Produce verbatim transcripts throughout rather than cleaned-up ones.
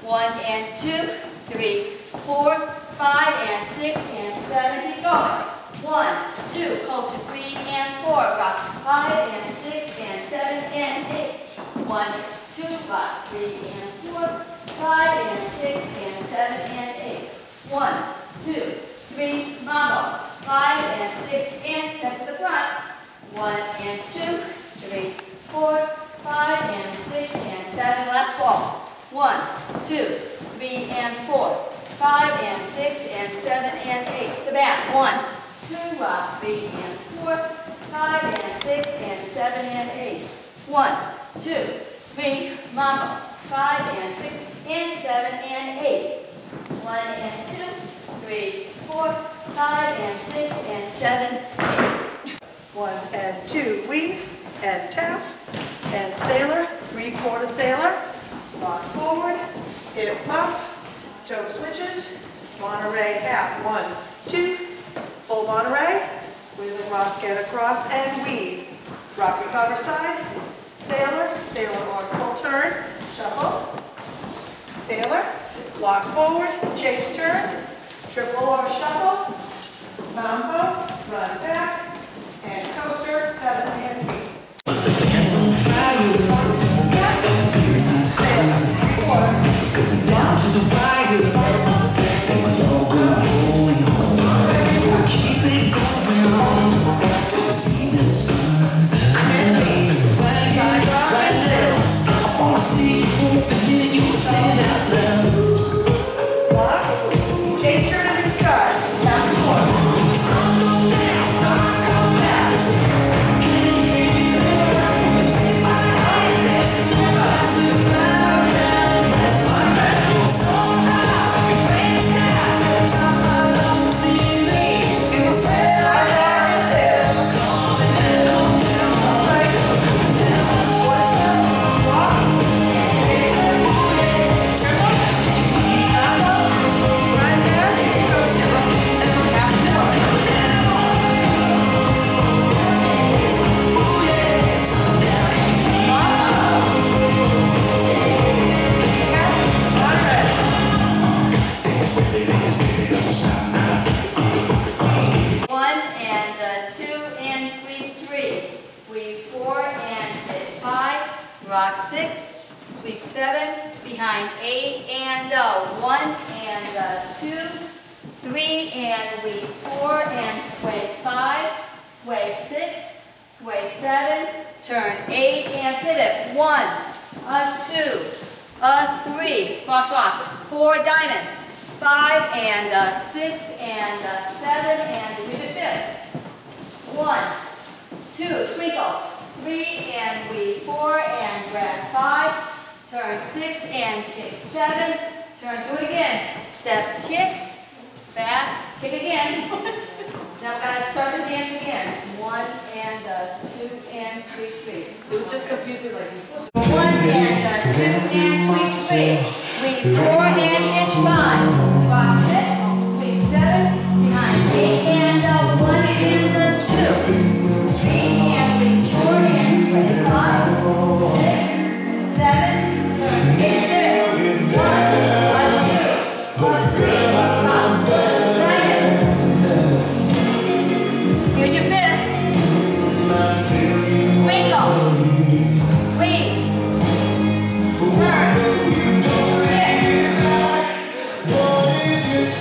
One and two, three, four, five and six and seven. Keep going. One, two, close to three and four. Rock five and six and seven and eight. One, two, rock three and four, five and six and seven and eight. One, two, three, mambo. Five and six and step to the front. One and two, three, four, five and six and seven. Last ball. One, two, three and four, five and six and seven and eight. To the back. One, two, rock, three and four, five and six and seven and eight. One, two, three, mambo. Five and six and seven and eight. One and two, three, four, five and six and seven, eight. One and two, weave and tap and sailor, three-quarter sailor. Lock forward, hip pump, choke switches, Monterey half. One, two, full Monterey, with a rock, get across and weave. Rock recover side, sailor, sailor on full turn, shuffle, sailor, lock forward, chase turn, triple or shuffle, mambo, run back, and coaster, seven and eight. Down to the wire, and my logo rolling on. Keep it going on till I see the sun coming up. Right, right now, I wanna see you open your head out loud. Lock, chase turn and start. Down four. Rock six, sweep seven, behind eight and uh, one and uh, two, three and weave four and sway five, sway six, sway seven, turn eight and pivot. One, a two, a three, cross rock, four diamond, five and uh, six and uh, seven and do the fifth. One, two, twinkle. Three and weave four and grab five, turn six and kick seven, turn, do it again, step, kick, back, kick again. Now we're going to start the dance again. One and uh, two and three, three. It was just confusing like One and uh, two and three, three. Weave four and hitch five. Rock six, sweep seven, behind eight and uh, one and uh, two. Three and weave four and sway five, six, seven, turn eight, pivot. One, one, two, one, three, rock, diamond. Here's your fist. Twinkle. Weave. Turn. Six.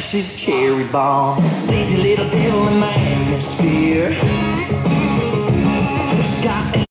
she's a cherry bomb. Lazy little devil in my atmosphere. She's got